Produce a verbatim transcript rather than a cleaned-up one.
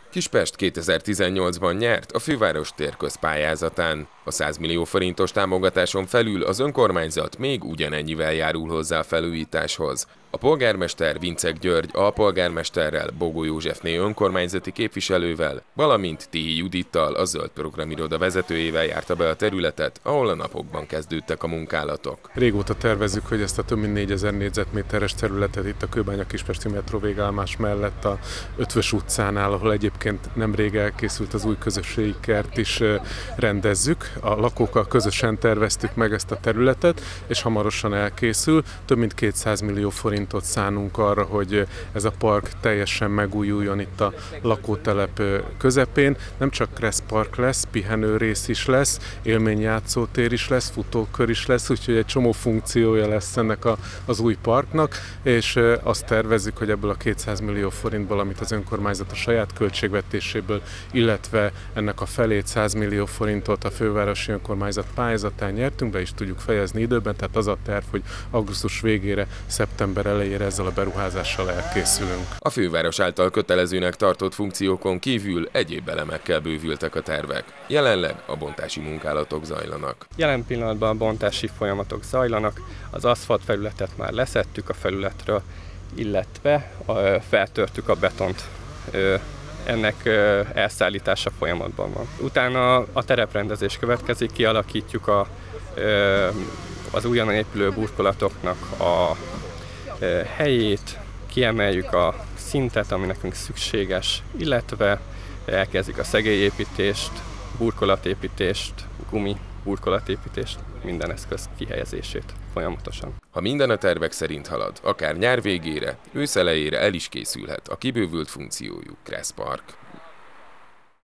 Kispest kétezer-tizennyolcban nyert a főváros térközpályázatán. A száz millió forintos támogatáson felül az önkormányzat még ugyanennyivel járul hozzá a felújításhoz. A polgármester Vincek György alpolgármesterrel, Bogó Józsefné önkormányzati képviselővel, valamint Tihi Judittal, a Zöld Programiroda vezetőjével járta be a területet, ahol a napokban kezdődtek a munkálatok. Régóta tervezzük, hogy ezt a több mint négyezer négyzetméteres területet itt a Kőbánya-Kispesti metró végállomás mellett a Ötvös utcánál, ahol egyébként nemrég elkészült az új közösségi kert is rendezzük. A lakókkal közösen terveztük meg ezt a területet, és hamarosan elkészül. Több mint kétszáz millió forintot szánunk arra, hogy ez a park teljesen megújuljon itt a lakótelep közepén. Nem csak Kressz Park lesz, pihenőrész is lesz, élményjátszótér is lesz, futókör is lesz, úgyhogy egy csomó funkciója lesz ennek a, az új parknak, és azt tervezzük, hogy ebből a kétszáz millió forintból, amit az önkormányzat a saját költségvetéséből, illetve ennek a felét, száz millió forintot a fővárosi önkormányzat pályázatán nyertünk, be is tudjuk fejezni időben, tehát az a terv, hogy augusztus végére, szeptember elejére ezzel a beruházással elkészülünk. A főváros által kötelezőnek tartott funkciókon kívül egyéb elemekkel bővültek a tervek. Jelenleg a bontási munkálatok zajlanak. Jelen pillanatban a bontási folyamatok zajlanak, az aszfalt felületet már leszettük a felületről, illetve feltörtük a betont. Ennek elszállítása folyamatban van. Utána a tereprendezés következik, kialakítjuk a, az újonnan épülő burkolatoknak a helyét, kiemeljük a szintet, ami nekünk szükséges, illetve elkezdik a szegélyépítést, burkolatépítést, gumi burkolatépítést, minden eszköz kihelyezését folyamatosan. Ha minden a tervek szerint halad, akár nyár végére, ősz elejére el is készülhet a kibővült funkciójú Kressz Park.